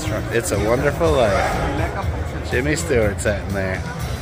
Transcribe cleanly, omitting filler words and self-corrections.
It's a Wonderful Life. Jimmy Stewart sat in there.